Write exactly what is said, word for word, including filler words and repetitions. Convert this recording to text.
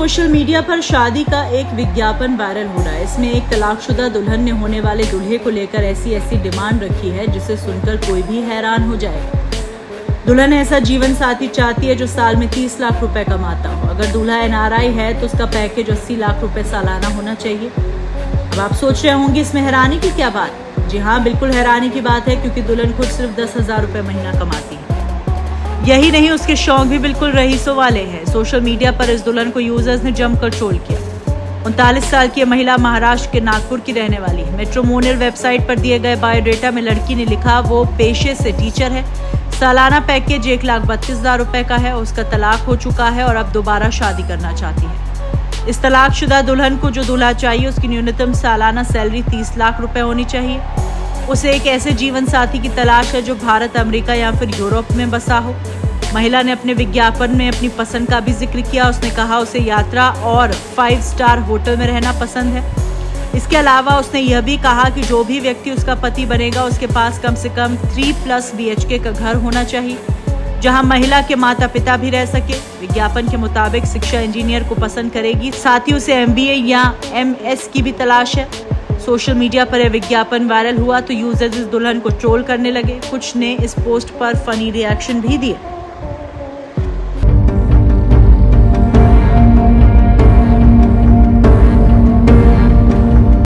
Social media पर शादी का एक विज्ञापन वायरल हो रहा है। इसमें एक तलाकशुदा दुल्हन ने होने वाले दूल्हे को लेकर ऐसी ऐसी डिमांड रखी है जिसे सुनकर कोई भी हैरान हो जाए। दुल्हन ऐसा जीवन साथी चाहती है जो साल में तीस लाख रुपए कमाता हो। अगर दूल्हा एन आर आई है तो उसका पैकेज अस्सी लाख रुपए सालाना होना चाहिए। अब आप सोच रहे होंगे इसमें हैरानी की क्या बात। जी हाँ, बिल्कुल हैरानी की बात है, क्योंकि दुल्हन खुद सिर्फ दस हजार रुपए महीना कमाती है। यही नहीं, उसके शौक भी बिल्कुल रईसों वाले हैं। सोशल मीडिया पर इस दुल्हन को यूजर्स ने जमकर ट्रोल किया। उनतालीस साल की महिला महाराष्ट्र के नागपुर की रहने वाली है। मैट्रिमोनियल वेबसाइट पर दिए गए बायोडेटा में लड़की ने लिखा वो पेशे से टीचर है। सालाना पैकेज एक लाख बत्तीस हजार रुपए का है। उसका तलाक हो चुका है और अब दोबारा शादी करना चाहती है। इस तलाकशुदा दुल्हन को जो दूल्हा चाहिए उसकी न्यूनतम सालाना सैलरी तीस लाख रुपए होनी चाहिए। उसे एक ऐसे जीवन साथी की तलाश है जो भारत, अमेरिका या फिर यूरोप में बसा हो। महिला ने अपने विज्ञापन में अपनी पसंद का भी जिक्र किया। उसने कहा उसे यात्रा और फाइव स्टार होटल में रहना पसंद है। इसके अलावा उसने यह भी कहा कि जो भी व्यक्ति उसका पति बनेगा उसके पास कम से कम three plus B H K का घर होना चाहिए जहां महिला के माता पिता भी रह सके। विज्ञापन के मुताबिक शिक्षा इंजीनियर को पसंद करेगी, साथ ही उसे एम बी ए या एम एस की भी तलाश है। सोशल मीडिया पर यह विज्ञापन वायरल हुआ तो यूजर्स इस दुल्हन को ट्रोल करने लगे। कुछ ने इस पोस्ट पर फनी रिएक्शन भी दिए।